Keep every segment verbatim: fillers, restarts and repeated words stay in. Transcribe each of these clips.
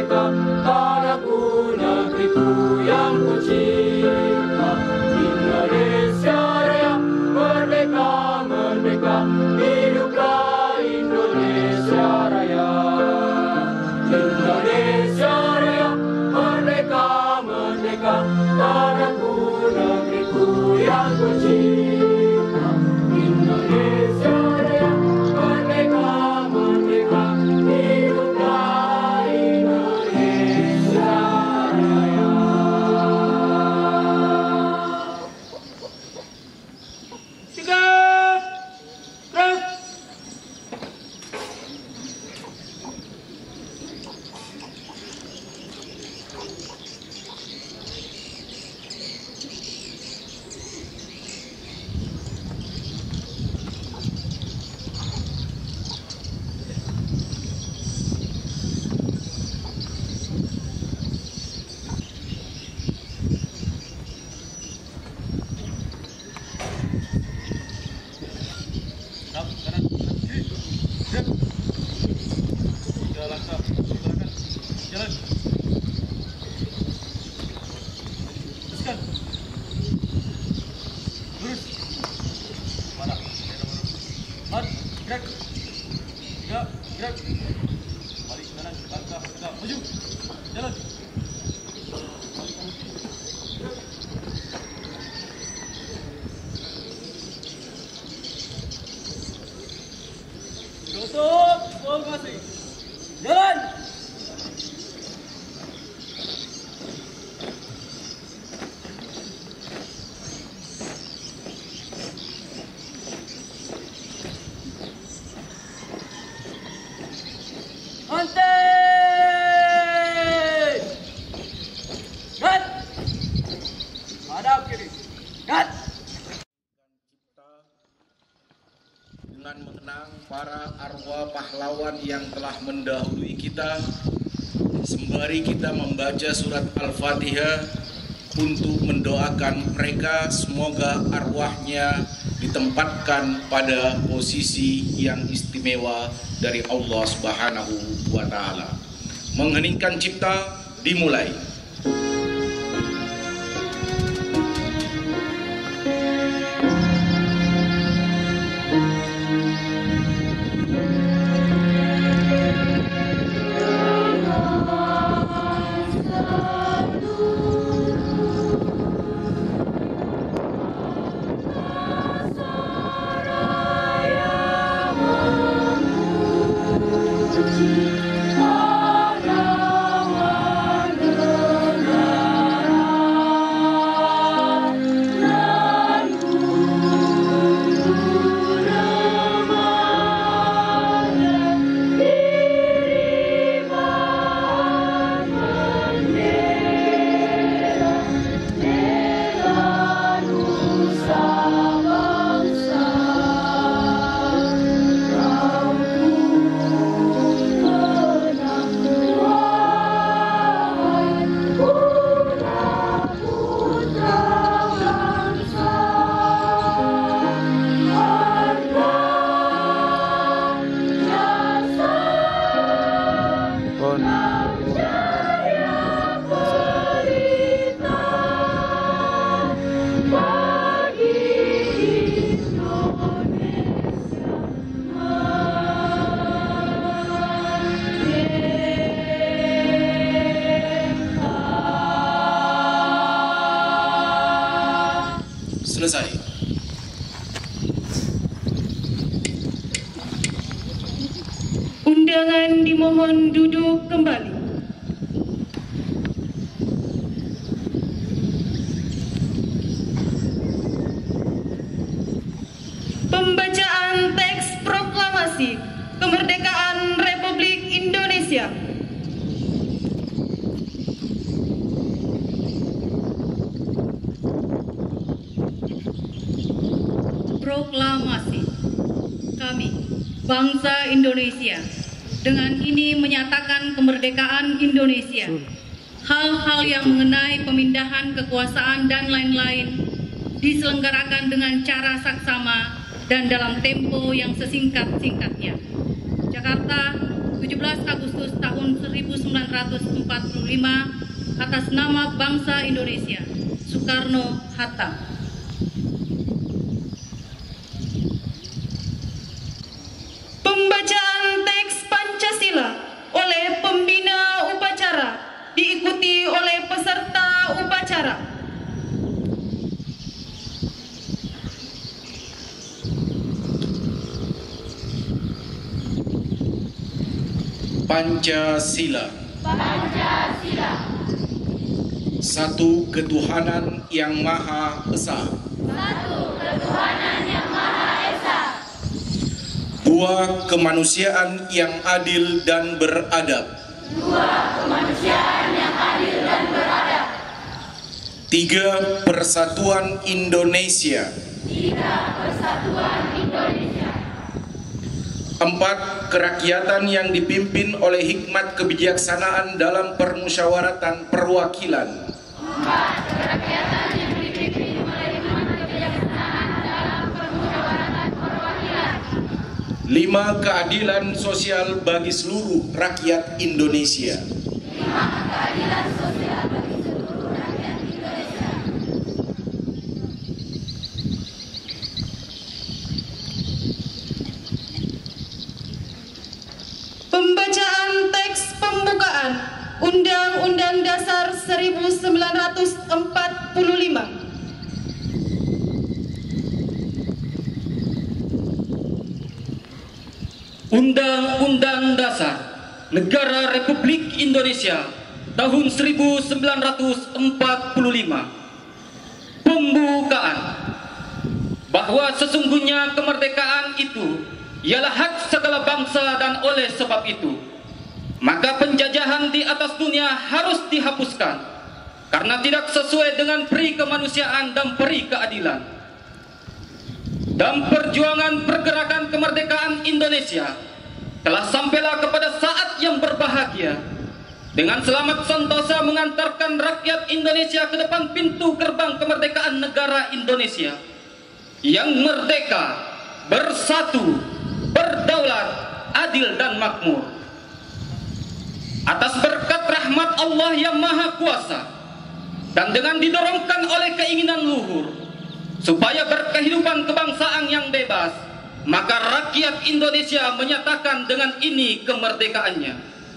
merdeka, tanahku negeriku yang kucinta. Indonesia Raya, merdeka, merdeka, hiduplah Indonesia Raya. Indonesia Raya, merdeka, merdeka, tanahku negeriku yang kucinta. Indonesia Raya, merdeka, merdeka, hiduplah Indonesia Raya. Sigap, terus. Tutup, formasi. Jalan. Ante. Gat. Hadap kiri. Gat. Dengan mengenang para arwah pahlawan yang telah mendahului kita, sembari kita membaca surat Al-Fatihah untuk mendoakan mereka, semoga arwahnya ditempatkan pada posisi yang istimewa dari Allah Subhanahu wa Ta'ala. Mengheningkan cipta, dimulai. Selesai. Undangan dimohon duduk kembali. Pembacaan teks proklamasi kemerdekaan Republik Indonesia. Proklamasi. Kami, bangsa Indonesia, dengan ini menyatakan kemerdekaan Indonesia. Hal-hal yang mengenai pemindahan kekuasaan dan lain-lain diselenggarakan dengan cara saksama dan dalam tempo yang sesingkat-singkatnya. Jakarta, tujuh belas Agustus tahun seribu sembilan ratus empat puluh lima atas nama bangsa Indonesia, Soekarno-Hatta. Pembacaan teks Pancasila oleh pembina upacara diikuti oleh peserta upacara. Pancasila. Pancasila. Satu ketuhanan yang Maha Esa. Satu ketuhanan yang Maha Esa. Dua kemanusiaan yang adil dan beradab. Dua kemanusiaan yang adil dan beradab. Tiga persatuan Indonesia. Tiga persatuan Indonesia. Empat kerakyatan yang dipimpin oleh hikmat kebijaksanaan dalam permusyawaratan perwakilan. Empat kerakyatan yang dipimpin oleh hikmat kebijaksanaan dalam permusyawaratan perwakilan. Lima keadilan sosial bagi seluruh rakyat Indonesia. Lima keadilan sosial bagi seluruh rakyat Indonesia. Pembacaan teks pembukaan Undang-Undang Dasar seribu sembilan ratus empat puluh lima. Undang-Undang Dasar Negara Republik Indonesia tahun seribu sembilan ratus empat puluh lima. Pembukaan. Bahwa sesungguhnya kemerdekaan itu ialah hak segala bangsa, dan oleh sebab itu maka penjajahan di atas dunia harus dihapuskan karena tidak sesuai dengan peri kemanusiaan dan peri keadilan. Dan perjuangan pergerakan kemerdekaan Indonesia telah sampailah kepada saat yang berbahagia dengan selamat sentosa mengantarkan rakyat Indonesia ke depan pintu gerbang kemerdekaan negara Indonesia yang merdeka, bersatu, berdaulat, adil dan makmur. Atas berkat rahmat Allah yang Maha Kuasa dan dengan didorongkan oleh keinginan luhur supaya berkehidupan kebangsaan yang bebas, maka rakyat Indonesia menyatakan dengan ini kemerdekaannya.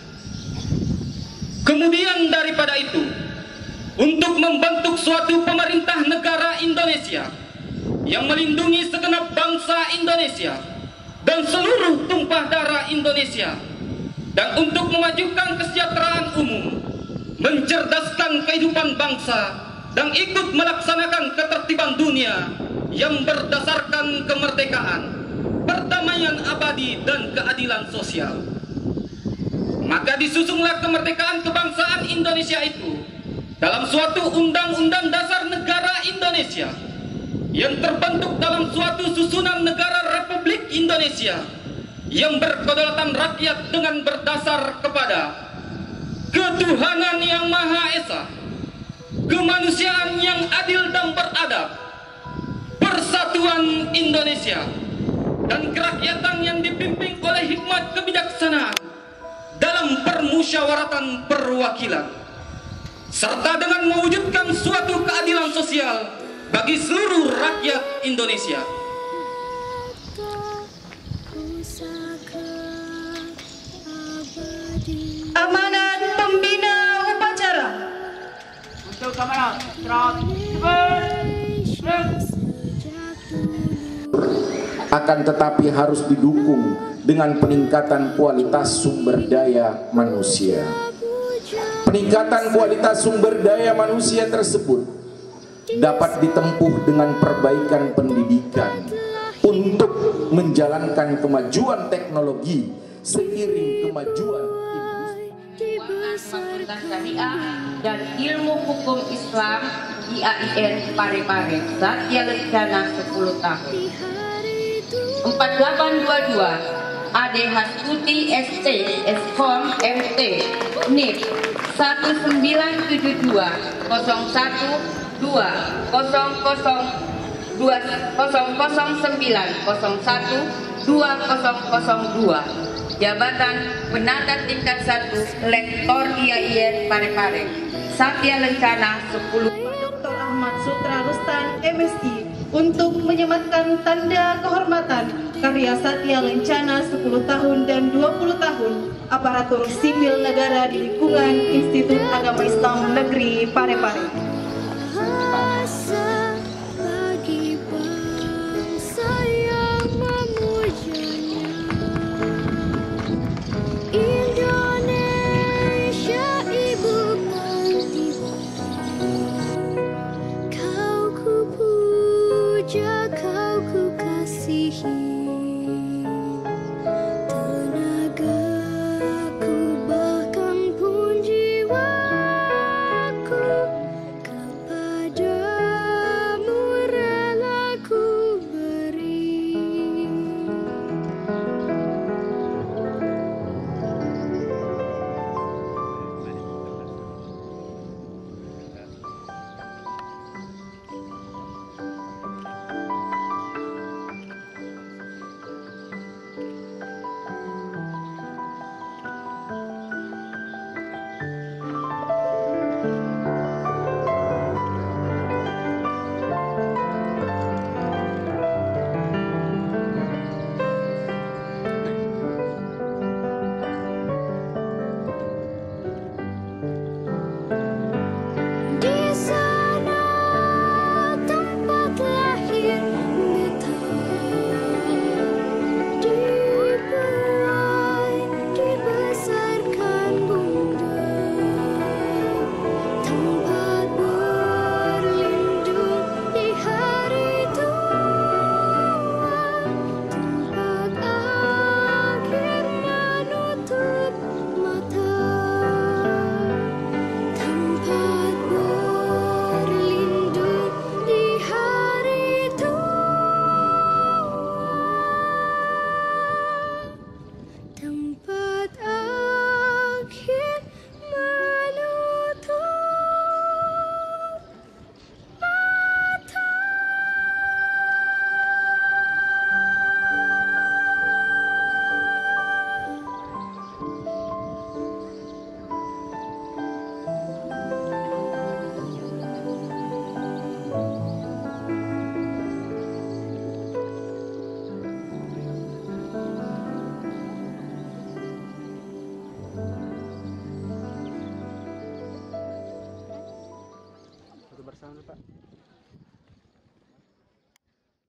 Kemudian daripada itu, untuk membentuk suatu pemerintah negara Indonesia yang melindungi segenap bangsa Indonesia dan seluruh tumpah darah Indonesia, dan untuk memajukan kesejahteraan umum, mencerdaskan kehidupan bangsa, dan ikut melaksanakan ketertiban dunia yang berdasarkan kemerdekaan, perdamaian abadi dan keadilan sosial. Maka disusunlah kemerdekaan kebangsaan Indonesia itu dalam suatu undang-undang dasar negara Indonesia yang terbentuk dalam suatu susunan negara Republik Indonesia yang berkedaulatan rakyat dengan berdasar kepada ketuhanan yang Maha Esa, kemanusiaan yang adil dan beradab, persatuan Indonesia, dan kerakyatan yang dipimpin oleh hikmat kebijaksanaan dalam permusyawaratan perwakilan, serta dengan mewujudkan suatu keadilan sosial bagi seluruh rakyat Indonesia. Amanat pembina upacara. Untuk kamera, serap, cepat, akan tetapi harus didukung dengan peningkatan kualitas sumber daya manusia. Peningkatan kualitas sumber daya manusia tersebut dapat ditempuh dengan perbaikan pendidikan untuk menjalankan kemajuan teknologi seiring kemajuan industri. Fakultas Syariah dan Ilmu Hukum Islam I A I N Parepare Satya Lencana sepuluh tahun. empat delapan dua dua A D H Tuti S T Eskom M T N I P satu sembilan tujuh dua nol satu dua nol nol dua nol nol sembilan nol satu dua nol nol dua jabatan penata tingkat satu Lektor I A I N Parepare, Satya Lencana sepuluh. Doktor Ahmad Sutra Rustan M Si untuk menyematkan tanda kehormatan karya Satya Lencana sepuluh tahun dan dua puluh tahun aparatur sipil negara di lingkungan Institut Agama Islam Negeri Parepare. Bahasa bagi bangsa yang memujanya, Indonesia ibu pertiwi, kau ku puja, kau ku kasihi, tenagaku bahkan pun jiwaku kepadamu rela ku beri. Di sana tempat lahir beta, dibuai, dibesarkan bunda, tempat berlindung di hari tua, tempat akhir menutup mata, tempat berlindung di hari tua, tempat akhir menutup mata. Foto bersama Pak.